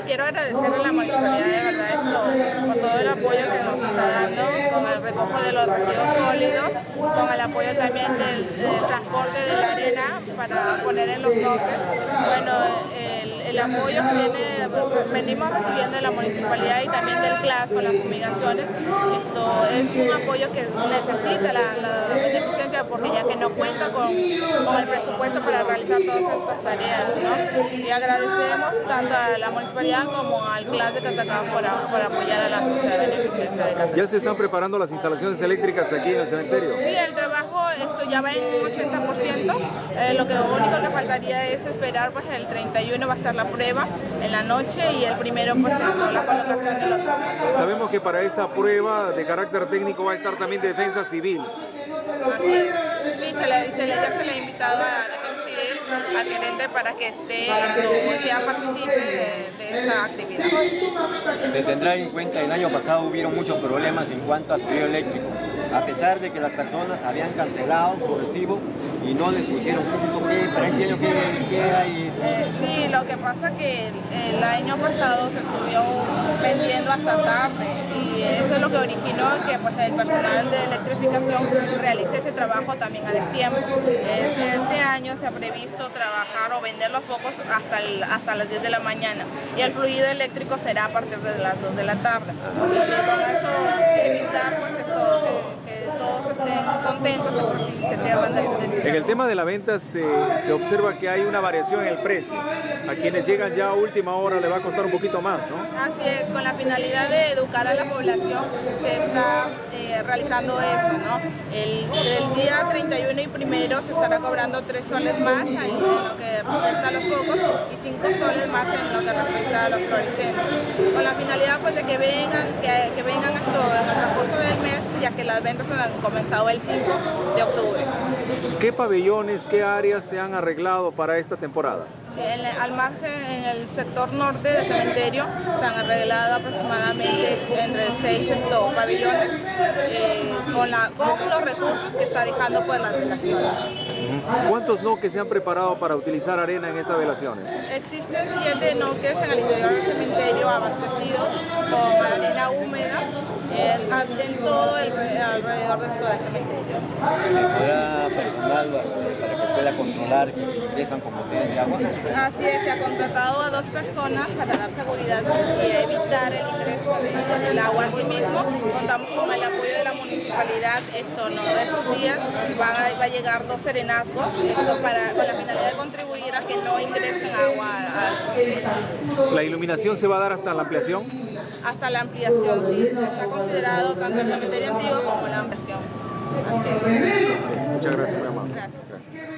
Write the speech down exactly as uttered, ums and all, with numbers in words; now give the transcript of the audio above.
quiero agradecerle a la municipalidad de verdad esto, por todo el apoyo que nos está dando con el recojo de los residuos sólidos, con el apoyo también del, del transporte de la arena para poner en los doques. Bueno, el, el apoyo que viene, venimos recibiendo de la municipalidad y también del C L A S con las fumigaciones, esto es un apoyo que necesita la, la beneficencia porque ya que no cuenta con, con el presupuesto para realizar todas estas tareas, ¿no? Y agradecemos tanto a la municipalidad como al C L A S de Catacao por, por apoyar a la sociedad de beneficencia de Catacao. ¿Ya se están preparando las instalaciones eléctricas aquí en el cementerio? Sí, el trabajo esto ya va en un ochenta por ciento. Eh, lo que lo único que faltaría es esperar, pues el treinta y uno va a ser la prueba en la noche y el primero pues esto, la colocación de los focos. Sabemos que para esa prueba de carácter técnico va a estar también Defensa Civil. Así es. Sí, se le, se le, ya se le ha invitado a Defensa Civil, al gerente, para que esté, esto, o sea, participe de, de esa actividad. Se tendrá en cuenta, el año pasado hubieron muchos problemas en cuanto al frío eléctrico, a pesar de que las personas habían cancelado su recibo y no les pusieron punto. ¿Qué, para este año qué, qué hay? Eh, sí, lo que pasa que el, el año pasado se estuvo vendiendo hasta tarde y eso es lo que originó que pues, el personal de electrificación realice ese trabajo también a destiempo. Este, este año se ha previsto trabajar o vender los focos hasta, el, hasta las diez de la mañana y el fluido eléctrico será a partir de las dos de la tarde. Y con eso evitar pues, esto, que, que todos estén contentos y pues, se cierran de, de En el tema de la venta se, se observa que hay una variación en el precio. A quienes llegan ya a última hora le va a costar un poquito más, ¿no? Así es, con la finalidad de educar a la población se está eh, realizando eso, ¿no? El, el día treinta y uno y primero se estará cobrando tres soles más en lo que respecta a los focos y cinco soles más en lo que respecta a los fluorescentes. Con la finalidad pues de que vengan, que, que vengan esto en el transcurso del mes, ya que las ventas han comenzado el cinco de octubre. ¿Qué pabellones, qué áreas se han arreglado para esta temporada? Sí, en, al margen, en el sector norte del cementerio se han arreglado aproximadamente entre seis estos pabellones eh, con, la, con los recursos que está dejando pues, las velaciones. ¿Cuántos noques se han preparado para utilizar arena en estas velaciones? Existen siete noques en el interior del cementerio abastecidos con arena húmeda eh, en todo el alrededor de todo el cementerio. ¿Se podrá personal para que pueda controlar que ingresan con botellas de agua? Así es, se ha contratado a dos personas para dar seguridad y evitar el ingreso del agua. Asimismo, contamos con el apoyo de la municipalidad. Esto no, esos días van a, va a llegar dos serenazgos esto para, con la finalidad de contribuir a que no ingresen agua al cementerio. ¿La iluminación se va a dar hasta la ampliación? Hasta la ampliación, sí. Está considerado tanto el cementerio antiguo como la ampliación. Así es. Muchas gracias, muy amable. Gracias. Gracias.